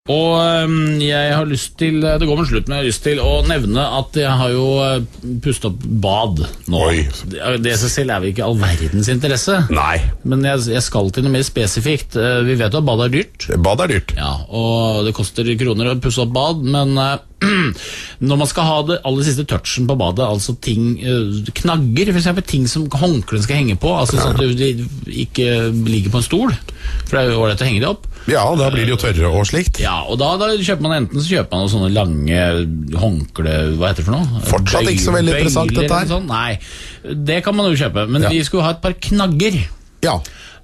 Og jeg har lyst til, det går mot slutt, men jeg har lyst til å nevne at jeg har jo pustet opp bad nå. Oi. Det seg selv er vel ikke all verdens interesse. Nei. Men jeg skal til noe mer spesifikt. Vi vet jo at bad er dyrt. Bad er dyrt. Ja, og det koster kroner å pusse opp bad, men når man skal ha det aller siste touchen på badet, altså ting, knagger, for eksempel ting som håndkleden skal henge på, altså sånn at de ikke ligger på en stol, for det er jo ålreit å henge det opp. Ja, da blir det jo tørre og slikt. Ja, og da kjøper man enten så kjøper man sånne lange håndkle, hva heter det for noe? Fortsatt ikke så veldig interessant dette her. Sånn. Nei, det kan man jo kjøpe, men vi skulle ha et par knagger. Ja.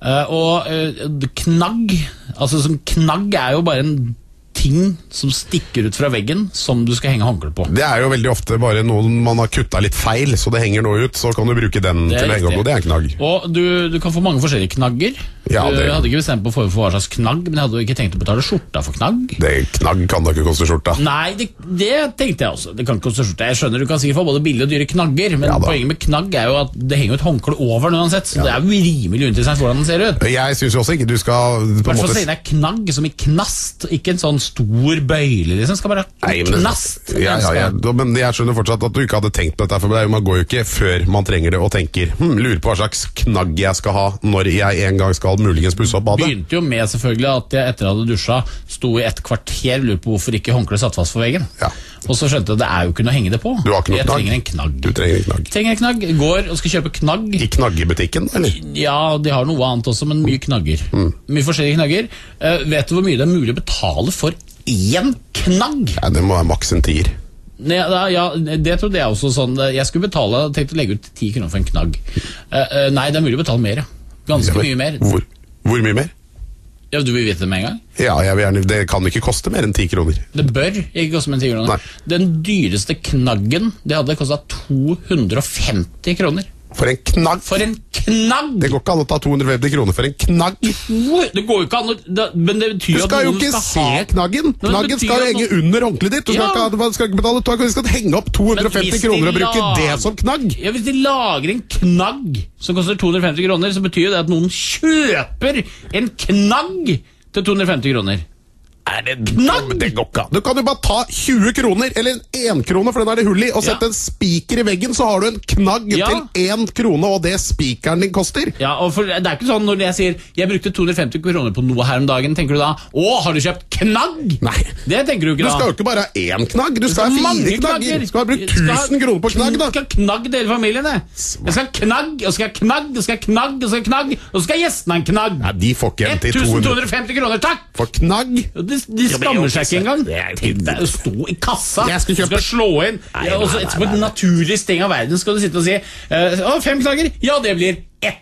Og knagg, altså som knagg er jo bare en ting som stikker ut fra veggen som du skal henge håndkle på. Det er jo veldig ofte bare noen man har kuttet litt feil, så det henger noe ut, så kan du bruke den til å henge opp noe. Det er en knagg. Og du kan få mange forskjellige knagger. Ja, du hadde ikke bestemt på forhånd for hva slags knagg, men jeg hadde ikke tenkt å betale skjorta for knagg. Knagg kan da ikke koste skjorta. Nei, det tenkte jeg også. Det kan ikke koste skjorta. Jeg skjønner du kan sikkert få både billige og dyre knagger, men poenget med knagg er jo at det henger et håndkle over uansett, så det er jo rimelig uinteressant hvordan den ser ut. Jeg synes jo også ikke du skal på en måte... Hvertfall knagg som i knast, ikke en sånn stor bøyle, liksom. Skal bare knast. Men jeg skjønner fortsatt at du ikke hadde tenkt på dette, for man går jo ikke før man trenger det og tenker, lurer på hva slags knagg jeg skal ha når jeg en gang skal muligens pusse opp badet. Begynte jo med selvfølgelig at jeg etter jeg hadde dusja sto i et kvarter, lurer på hvorfor ikke håndkle satt fast for veggen. Ja. Og så skjønte jeg at det er jo ikke noe å henge det på. Du har ikke noe knagg. Jeg trenger en knagg. Du trenger en knagg. Trenger en knagg. Går og skal kjøpe knagg. I knaggebutikken, eller? Ja, de har noe annet også, men mye knagger. Mye forskjellige knagger. Vet du hvor mye det er mulig å betale for én knagg? Ja, det må være maks en 10. Ja, det trodde jeg også sånn. Jeg skulle tenkte å legge ut 10 kroner for en knagg. Nei, det er mulig å betale mer, ja. Ganske mye mer. Hvor mye mer? Ja, du vil vite det med en gang? Ja, jeg vil gjerne, det kan ikke koste mer enn 10 kroner. Det bør ikke koste mer enn 10 kroner. Nei. Den dyreste knaggen, det hadde kostet 250 kroner. For en knagg? For en knagg! Det går ikke an å ta 250 kroner for en knagg. Det går jo ikke an men det betyr du skal jo ikke se knaggen. Knaggen skal henge under håndkledet ditt. Du skal ikke betale, du skal henge opp 250 kroner og bruke det som knagg. Ja, hvis de lager en knagg som koster 250 kroner, så betyr det at noen kjøper en knagg til 250 kroner. Knagg! Det går ikke. Du kan jo bare ta 20 kroner, eller 1 krone, for den er det hull i, og sette en spiker i veggen, så har du en knagg til 1 krone, og det spikeren din koster. Ja, og det er ikke sånn når jeg sier, jeg brukte 250 kroner på noe her om dagen, tenker du da, har du kjøpt knagg? Nei. Det tenker du ikke da. Du skal jo ikke bare ha 1 knagg, du skal ha 4 knagger. Du skal ha brukt 1000 kroner på knagg da. Du skal ha knagg til hele familien, det. Jeg skal ha knagg, og skal ha knagg, og skal ha knagg, og skal ha knagg, og skal gjestene ha en knagg. Nei, de får ikke en til 1250 kroner, takk! For knagg? De skammer seg ikke engang. Tenk deg å stå i kassa. Du skal slå inn. Og så på et naturlig sting av verden skal du sitte og si 5 knagger? Ja, det blir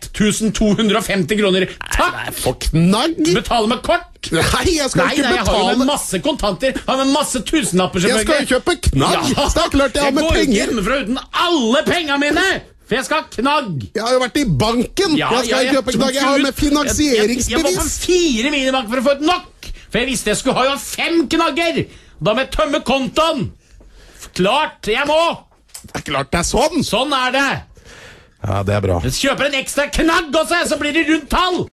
1250 kroner. Takk! For knagg? Betale med kort? Nei, jeg skal ikke betale. Jeg har jo med masse kontanter. Jeg har med masse tusenlapper. Jeg skal jo kjøpe knagg. Det er klart jeg har med penger. Jeg går hjemmefra uten alle pengene mine. For jeg skal ha knagg. Jeg har jo vært i banken. Jeg skal kjøpe knagg. Jeg har med finansieringsbevis. Jeg var på 4 minibank for å få et nok. For jeg visste jeg skulle ha jo 5 knagger. Da må jeg tømme kontoen. Klart, jeg må. Det er klart det er sånn. Sånn er det. Ja, det er bra. Jeg kjøper en ekstra knagg også, så blir det rundt tall.